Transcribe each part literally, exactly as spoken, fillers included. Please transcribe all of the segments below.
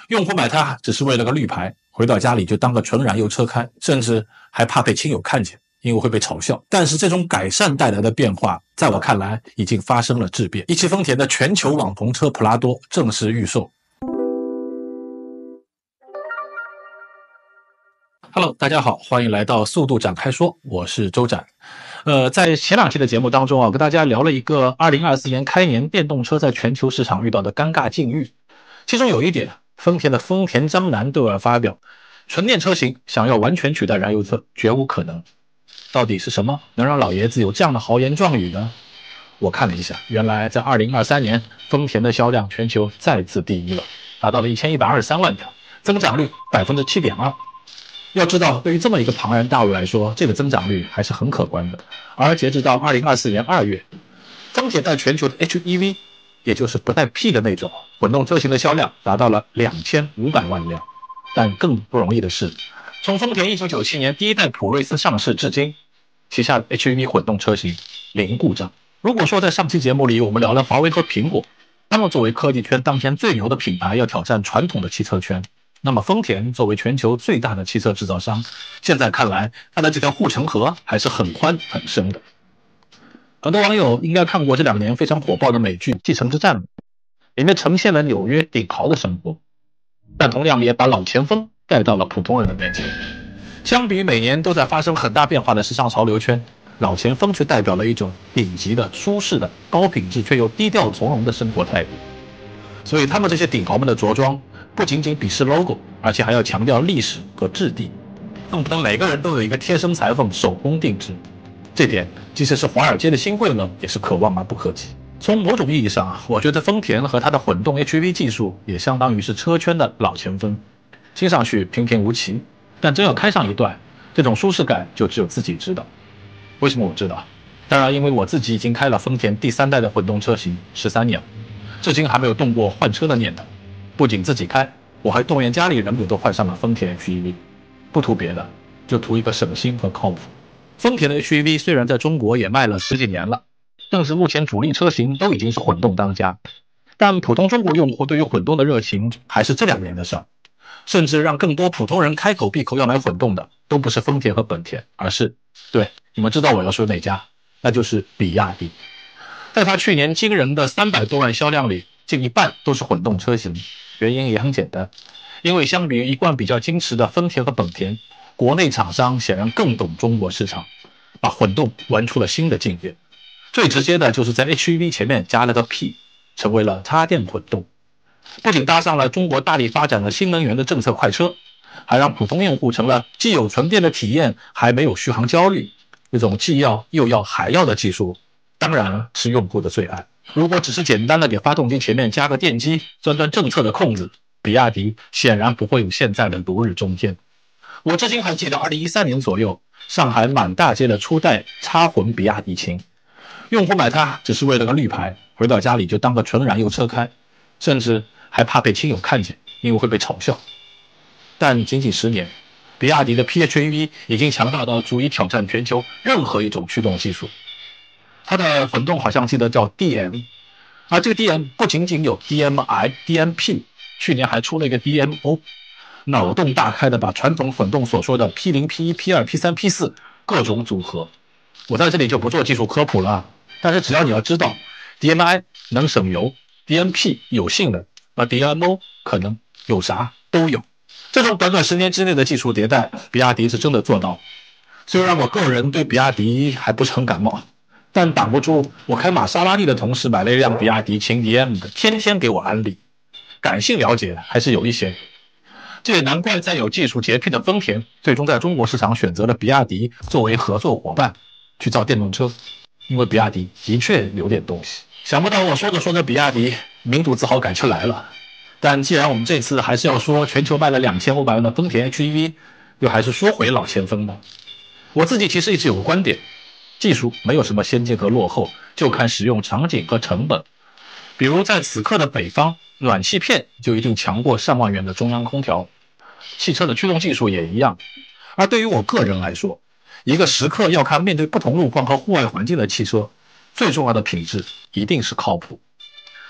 用户买它只是为了个绿牌，回到家里就当个纯燃油车开，甚至还怕被亲友看见，因为会被嘲笑。但是这种改善带来的变化，在我看来已经发生了质变。一汽丰田的全球网红车普拉多正式预售。Hello， 大家好，欢迎来到速度展开说，我是周展。呃，在前两期的节目当中啊，跟大家聊了一个二零二四年开年电动车在全球市场遇到的尴尬境遇。其中有一点，丰田的丰田章男都要发表，纯电车型想要完全取代燃油车，绝无可能。到底是什么能让老爷子有这样的豪言壮语呢？我看了一下，原来在二零二三年，丰田的销量全球再次第一了，达到了一千一百二十三万辆，增长率 百分之七点二。要知道，对于这么一个庞然大物来说，这个增长率还是很可观的。而截止到二零二四年二月，丰田在全球的 H E V， 也就是不带 P 的那种混动车型的销量达到了两千五百万辆。但更不容易的是，从丰田一九九七年第一代普锐斯上市至今，旗下的 H E V 混动车型零故障。如果说在上期节目里我们聊了华为和苹果，他们作为科技圈当前最牛的品牌要挑战传统的汽车圈，那么丰田作为全球最大的汽车制造商，现在看来它的这条护城河还是很宽很深的。很多网友应该看过这两年非常火爆的美剧《继承之战》，里面呈现了纽约顶豪的生活，但同样也把老前锋带到了普通人的面前。相比于每年都在发生很大变化的时尚潮流圈，老前锋却代表了一种顶级的、舒适的、高品质却又低调从容的生活态度。所以他们这些顶豪们的着装不仅仅鄙视 logo， 而且还要强调历史和质地，恨不得每个人都有一个贴身裁缝手工定制。这点即使是华尔街的新贵呢，也是可望而不可及。从某种意义上，我觉得丰田和它的混动 H E V 技术也相当于是车圈的老前锋，听上去平平无奇，但真要开上一段，这种舒适感就只有自己知道。为什么我知道？当然因为我自己已经开了丰田第三代的混动车型十三年了，至今还没有动过换车的念头。不仅自己开，我还动员家里人也都换上了丰田 H E V， 不图别的，就图一个省心和靠谱。丰田的 H E V 虽然在中国也卖了十几年了，但是目前主力车型都已经是混动当家，但普通中国用户对于混动的热情还是这两年的事儿。甚至让更多普通人开口闭口要买混动的，都不是丰田和本田，而是，对，你们知道我要说哪家，那就是比亚迪。在它去年惊人的三百多万销量里，近一半都是混动车型。原因也很简单，因为相比于一贯比较矜持的丰田和本田，国内厂商显然更懂中国市场，把混动玩出了新的境界。最直接的就是在 H E V 前面加了个 P， 成为了插电混动。不仅搭上了中国大力发展的新能源的政策快车，还让普通用户成了既有纯电的体验，还没有续航焦虑。这种既要又要还要的技术，当然是用户的最爱。如果只是简单的给发动机前面加个电机，钻钻政策的空子，比亚迪显然不会有现在的如日中天。我至今还记得二零一三年左右，上海满大街的初代插混比亚迪秦，用户买它只是为了个绿牌，回到家里就当个纯燃油车开，甚至还怕被亲友看见，因为会被嘲笑。但仅仅十年，比亚迪的 P H E V 已经强大到足以挑战全球任何一种驱动技术。它的混动好像记得叫 D M， 而这个 D M 不仅仅有 D M I、D M P， 去年还出了一个 D M O， 脑洞大开的把传统混动所说的 P 零、P 一、P 二、P 三、P 四 各种组合。我在这里就不做技术科普了，但是只要你要知道 D M I 能省油， D M P 有性能，而 D M O 可能有啥都有。这种短短十年之内的技术迭代，比亚迪是真的做到。虽然我个人对比亚迪还不是很感冒，但挡不住我开玛莎拉蒂的同事买了一辆比亚迪秦 D M 的，天天给我安利，感性了解还是有一些。这也难怪在有技术洁癖的丰田最终在中国市场选择了比亚迪作为合作伙伴去造电动车，因为比亚迪的确有点东西。想不到我说着说着比亚迪民族自豪感就来了。但既然我们这次还是要说全球卖了两千五百万的丰田 H E V， 又还是说回老前锋吧。我自己其实一直有个观点，技术没有什么先进和落后，就看使用场景和成本。比如在此刻的北方，暖气片就一定强过上万元的中央空调，汽车的驱动技术也一样。而对于我个人来说，一个时刻要看面对不同路况和户外环境的汽车，最重要的品质一定是靠谱。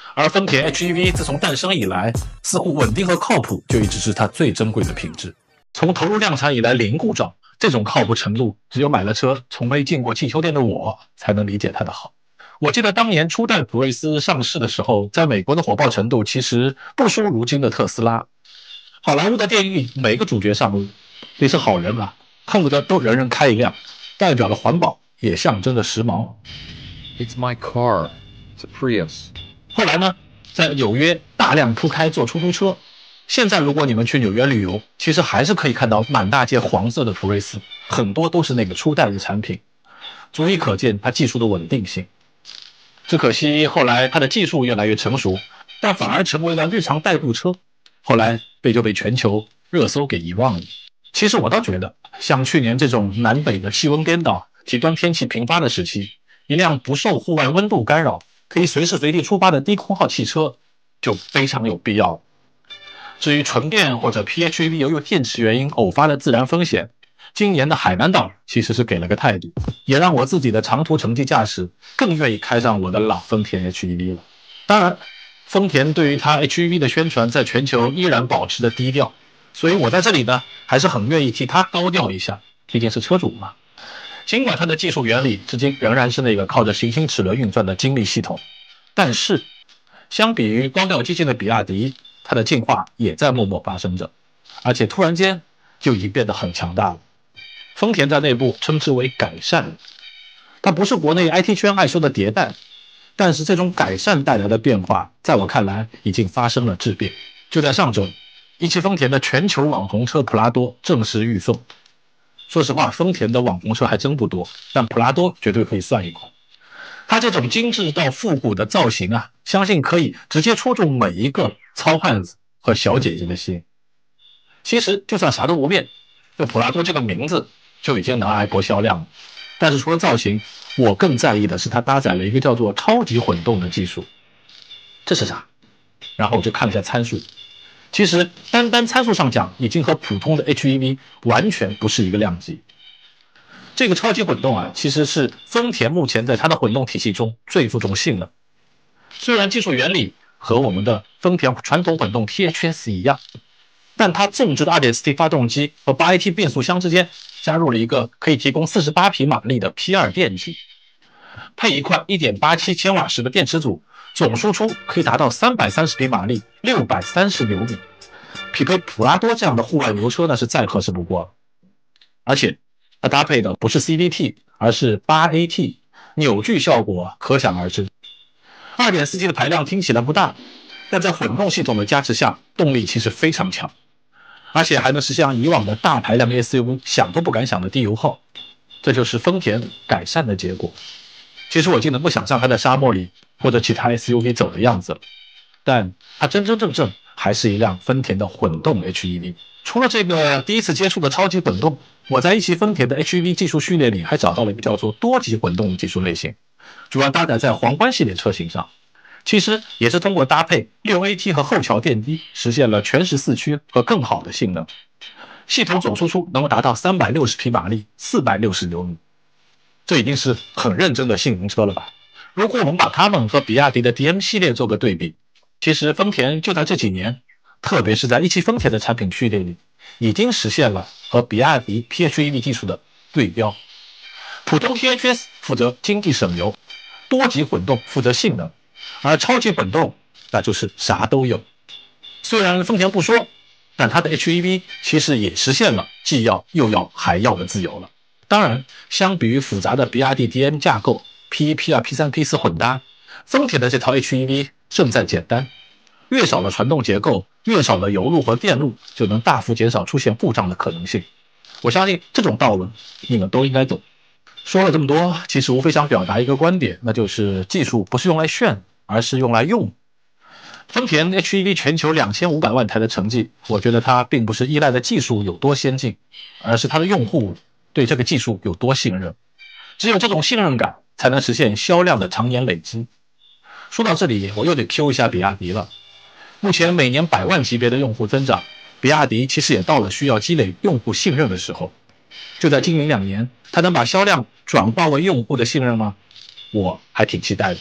而丰田 H E V 自从诞生以来，似乎稳定和靠谱就一直是它最珍贵的品质。从投入量产以来零故障，这种靠谱程度，只有买了车从没进过汽修店的我才能理解它的好。我记得当年初代普锐斯上市的时候，在美国的火爆程度其实不输如今的特斯拉。好莱坞的电影每个主角上路得是好人啊，恨不得都人人开一辆，代表了环保，也象征着时髦。 It's my car. It's a Prius. 后来呢，在纽约大量铺开做出租车。现在如果你们去纽约旅游，其实还是可以看到满大街黄色的普锐斯，很多都是那个初代的产品，足以可见它技术的稳定性。只可惜后来它的技术越来越成熟，但反而成为了日常代步车，后来被就被全球热搜给遗忘了。其实我倒觉得，像去年这种南北的气温颠倒、极端天气频发的时期，一辆不受户外温度干扰、可以随时随地出发的低空号汽车就非常有必要。至于纯电或者 P H E V 由于电池原因偶发的自燃风险，今年的海南岛其实是给了个态度，也让我自己的长途城际驾驶更愿意开上我的老丰田 H E V 了。当然，丰田对于它 H E V 的宣传在全球依然保持着低调，所以我在这里呢还是很愿意替它高调一下，毕竟是车主嘛。尽管它的技术原理至今仍然是那个靠着行星齿轮运转的精密系统，但是相比于高调激进的比亚迪，它的进化也在默默发生着，而且突然间就已经变得很强大了。丰田在内部称之为改善，它不是国内 I T 圈爱说的迭代，但是这种改善带来的变化，在我看来已经发生了质变。就在上周，一汽丰田的全球网红车普拉多正式预售。说实话，丰田的网红车还真不多，但普拉多绝对可以算一款。它这种精致到复古的造型啊，相信可以直接戳中每一个糙汉子和小姐姐的心。其实就算啥都不变，这普拉多这个名字就已经能挨国销量了。但是除了造型，我更在意的是它搭载了一个叫做超级混动的技术。这是啥？然后我就看了一下参数，其实单单参数上讲，已经和普通的 H E V 完全不是一个量级。这个超级混动啊，其实是丰田目前在它的混动体系中最注重性能。虽然技术原理和我们的丰田传统混动 T H S 一样，但它纵置的 二点四 T 发动机和 八 A T 变速箱之间加入了一个可以提供四十八匹马力的 P 二 电机，配一块 一点八七千瓦时的电池组，总输出可以达到三百三十匹马力，六百三十牛米，匹配普拉多这样的户外牛车那是再合适不过了。而且它搭配的不是 C V T， 而是 八 A T， 扭矩效果可想而知。二点四 T 的排量听起来不大，但在混动系统的加持下，动力其实非常强，而且还能实现以往的大排量 S U V 想都不敢想的低油耗。这就是丰田改善的结果。其实我已经能够想象它在沙漠里或者其他 S U V 走的样子了，但它真真正正还是一辆丰田的混动 H E V。除了这个第一次接触的超级混动，我在一汽丰田的 H E V 技术序列里还找到了一个叫做多级混动的技术类型，主要搭载在皇冠系列车型上。其实也是通过搭配 六 A T 和后桥电机，实现了全时四驱和更好的性能。系统总输出能够达到三百六十匹马力，四百六十牛米，这已经是很认真的性能车了吧？如果我们把它们和比亚迪的 D M 系列做个对比，其实丰田就在这几年，特别是在一汽丰田的产品序列里，已经实现了和比亚迪 P H E V 技术的对标。普通 T H S 负责经济省油，多级混动负责性能，而超级混动那就是啥都有。虽然丰田不说，但它的 H E V 其实也实现了既要又要还要的自由了。当然，相比于复杂的比亚迪 D M 架构 P 一 P 二 P 三 P 四 混搭，丰田的这套 H E V 胜在简单，越少的传动结构，越少的油路和电路，就能大幅减少出现故障的可能性。我相信这种道理你们都应该懂。说了这么多，其实无非想表达一个观点，那就是技术不是用来炫，而是用来用。丰田 H E V 全球两千五百万台的成绩，我觉得它并不是依赖的技术有多先进，而是它的用户对这个技术有多信任。只有这种信任感，才能实现销量的长年累积。说到这里，我又得 Q 一下比亚迪了。目前每年百万级别的用户增长，比亚迪其实也到了需要积累用户信任的时候。就在今明两年，它能把销量转化为用户的信任吗？我还挺期待的。欢迎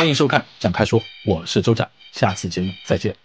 欢迎收看展开说，我是周展，下次节目再见。